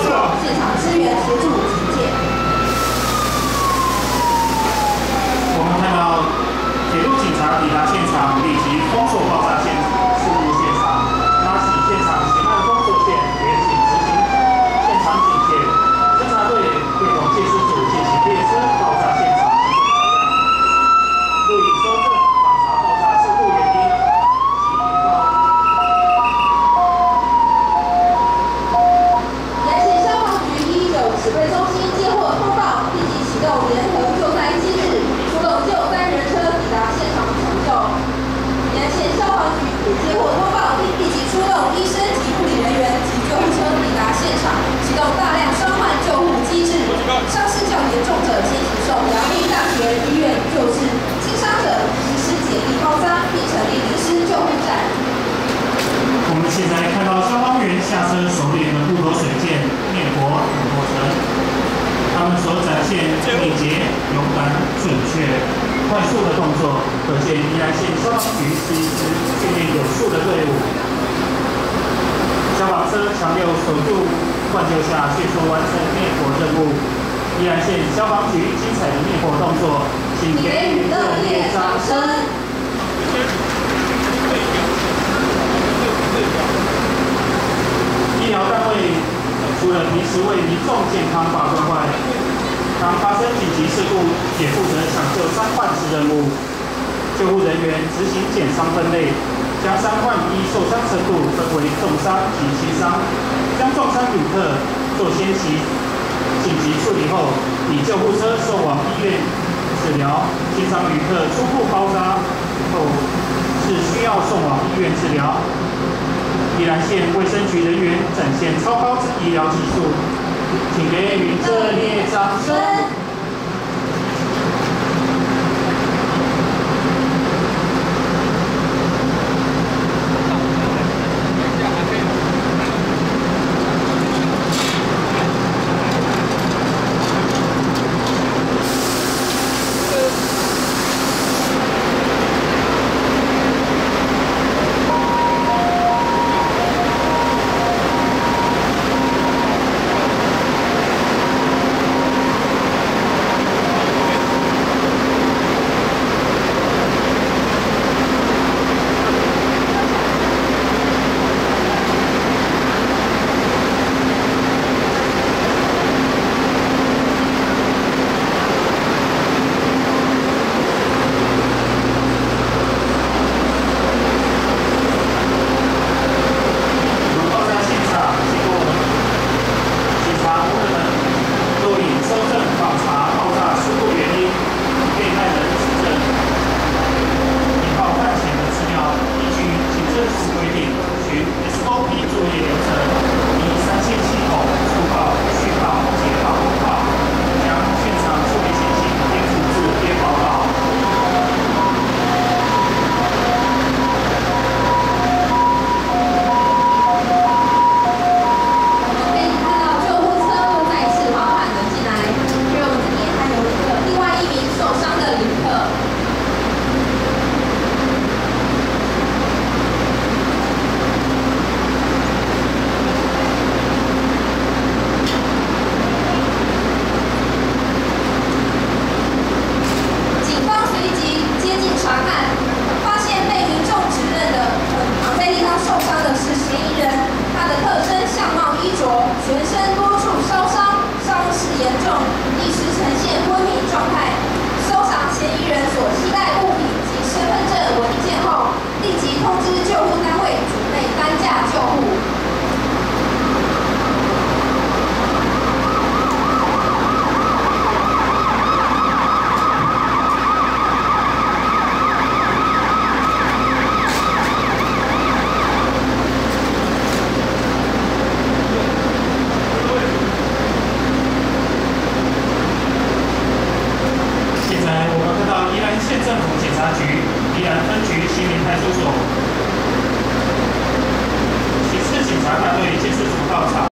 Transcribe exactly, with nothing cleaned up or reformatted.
作现场支援协助警戒。 我们看到铁路警察抵达现场，立即封锁爆炸现事故现场，拉起现场刑案封锁线，严谨执行现场警戒。侦查队会同鉴识组进行列车爆炸现场录影搜证，访查爆炸事故原因及引爆。 延庆消防局一一九指挥中心接获通报，立即启动联合救灾机制，出动救灾人车抵达现场抢救。延庆消防局也接获通报，立即出动医生及护理人员及救护车抵达现场，启动大量伤患救护机制。伤势较严重者先行送阳明大学医院救治，轻伤者实施简易包扎，并成立临时救护站。 我们现在看到消防员下车手里的木头水剑灭火与过程，他们所展现敏捷、勇敢、准确、快速的动作，可见宜兰县消防局是一支训练有素的队伍。消防车强六守住灌救下，迅速完成灭火任务。宜兰县消防局精彩的灭火动作，请给予热烈掌声。医疗单位除了平时为民众健康把关外，当发生紧急事故，也负责抢救伤患之任务。救护人员执行减伤分类，将伤患依受伤程度分为重伤及轻伤，将重伤旅客做先期紧急处理后，以救护车送往医院治疗；轻伤旅客初步包扎后，是需要送往医院治疗。宜兰县卫生局人员展现超高之医疗技术，请给予热烈掌声。全身多处烧伤，伤势严重，一时呈现昏迷状态。搜查嫌疑人所携带物品及身份证文件后，立即通知救护单